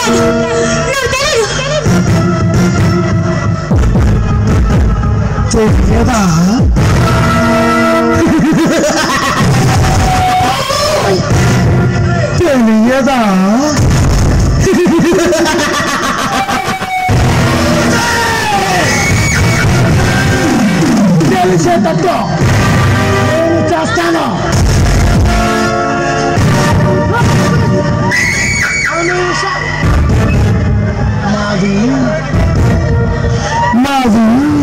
తెలియదా? తెలియదా? తెలిసేటట్టు నేను చేస్తాను. మాది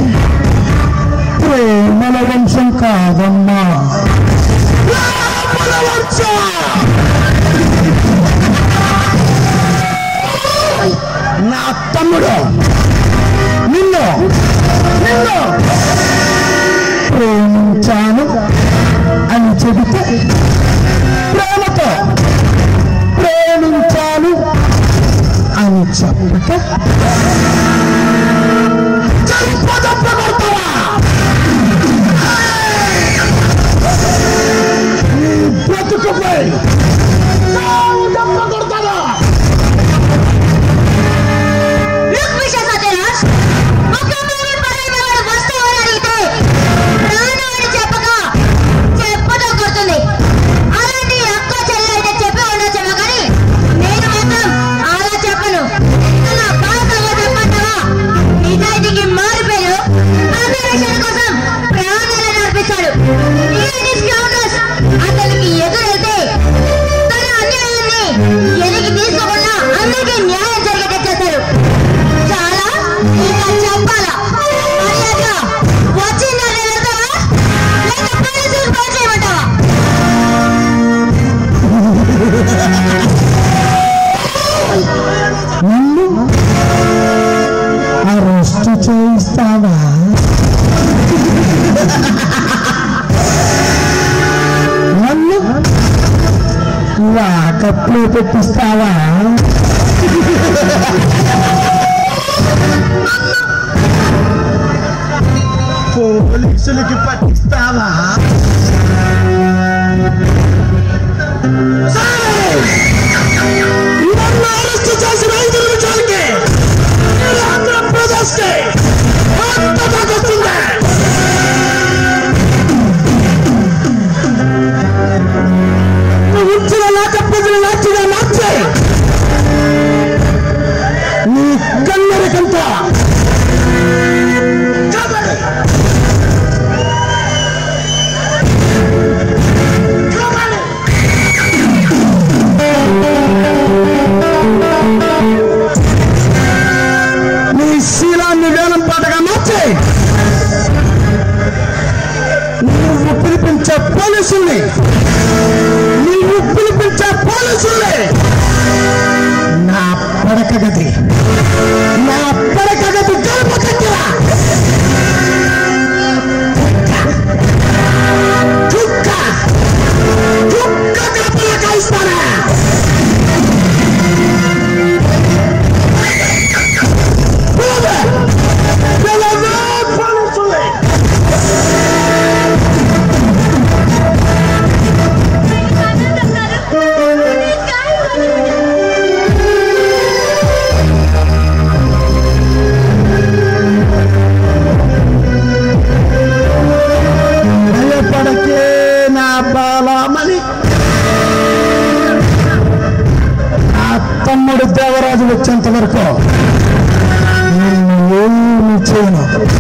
ప్రేమల వంశం కాదమ్మా, నా తమ్ముడు నిన్ను ప్రేమించాను అని చెబితే ప్రేమతో ప్రేమించాను అని చెప్పక చంపదప్పగొడతావా? నీ బ్రతుకుపై దప్పగొడతావా? అతనికి ఎదురైతే తన అన్యాయాన్ని ఎలిగి తీసుకోకుండా అందరికీ న్యాయం జరిగేట చేశారు. చాలా ఇంకా చెప్పాలా? మర్యాదగా వచ్చిందా వెళ్తావా లేక పోలీసులు ఫోన్ చేయమంటావా? నిన్ను అరెస్ట్ చేయిస్తావా? నన్ను లాకప్లో పెట్టిస్తావా? పోలీసులకి పట్టిస్తావా? నన్ను అరెస్ట్ చేసిన 5 నిమిషాలకి ఆంధ్రప్రదేశ్కి వస్తుందా? నువ్వు ఇచ్చిన లాకప్రజలు లాచిగా మార్చే నీ కన్నెరకంతా నీ శీలాన్ని వేలం పాటగా మార్చే నువ్వు పిలిపించే పోలీసుల్ని నా పడక గది గడపకెక్కిరా. చుక్క గడపలా కాయిస్తారా? భయపడకే నా బాలమని నా తమ్ముడు దేవరాజు వచ్చేంత వరకు నేను ఏమి చేయను.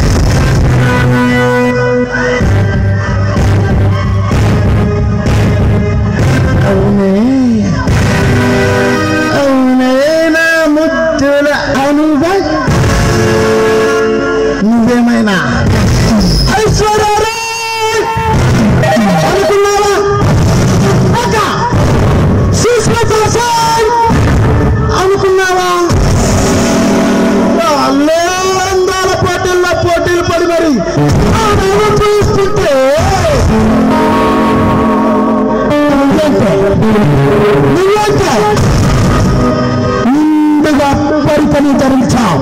అవునే నా ముద్దుల అనుభవ నువ్వేమైనా ఐశ్వర్యరాయ్ అనుకున్నావా? అనుకున్నావా? వాళ్ళే అందాల పోటీలు పడి మరి చూస్తుంటే నువ్వేంటే ముందుగా పరిపని ధరించావు.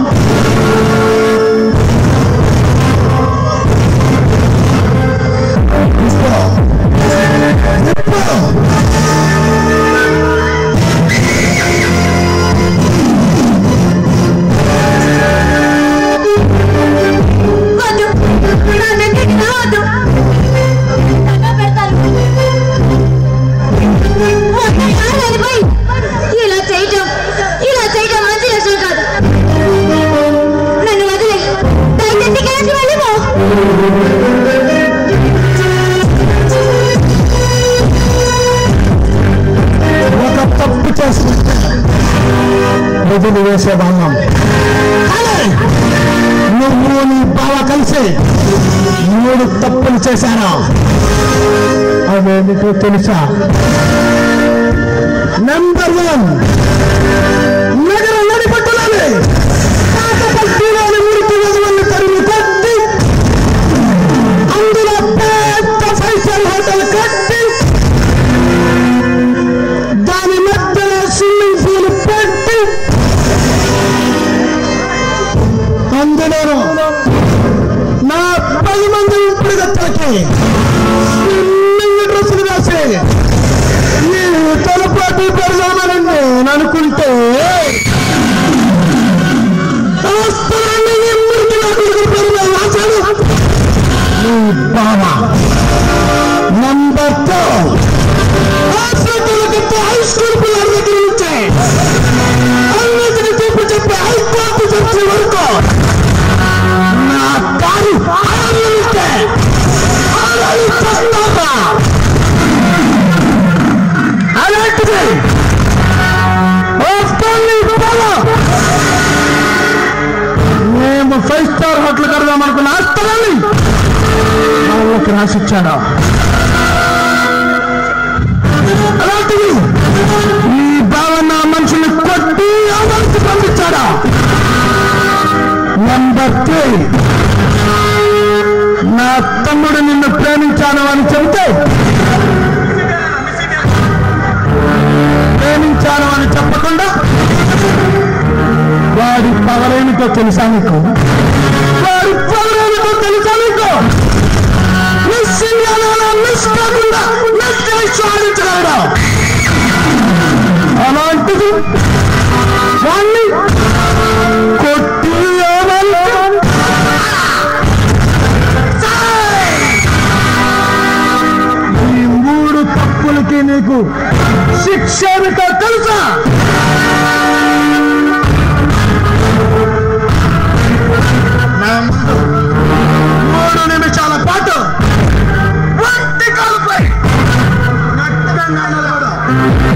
చేసేవాళ్ళం. కానీ నువ్వు నీ బావ కలిసి 3 తప్పులు చేశారా? అవేమిటో తెలుసా? నెంబర్ 1, నగర నడిపట్టులోనే కాకపట్టిలోని మురికి వధువుల్ని తరిమి కొట్టి అందులో పెద్ద 5 స్టార్ హోటల్ కట్టి దాని మధ్యలో స్విమ్మింగ్ పూల్ పెట్టి అందులో నా 10 మంది ఇప్పుడు గట్టాకి స్విమ్మింగ్ డ్రెస్సులు రాసి ఈ తలపాటి పెడదామని నేను అనుకుంటే నంబర్ 2, హై స్కూల్ పిల్లల దగ్గర నుంచి అన్నిటిని చెప్పి హైకోర్టు చర్చ వరకు నా కారు ఆలోచిస్తే ఆలోచిస్తావా? అలాంటిది మేము 5 స్టార్ హోటల్ కడదాం అనుకున్న ఆస్తరాన్ని వాళ్ళకి రాసిచ్చాడా? అలాంటిది ఈ భావన మనుషుల్ని కొట్టి ఆదానికి పంపించాడా? నెంబర్ 3, నా తమ్ముడు నిన్ను ప్రేమించాను అని చెబితే ప్రేమించాను అని చెప్పకుండా వాడి పవరేమిటో తెలుసా నీకు? వాడి పవరేమిటో తెలుసా నీకు? మిస్ కాకుండా సాధించగలడా? అలాంటిది వాణ్ణి కొట్టి ఈ 3 తప్పులకి నీకు శిక్ష ఏమిటో తెలుసా? నా ముందు 3 నిమిషాల పాటు ఒంటి కాలుపై నట్టంగా నిలబడు.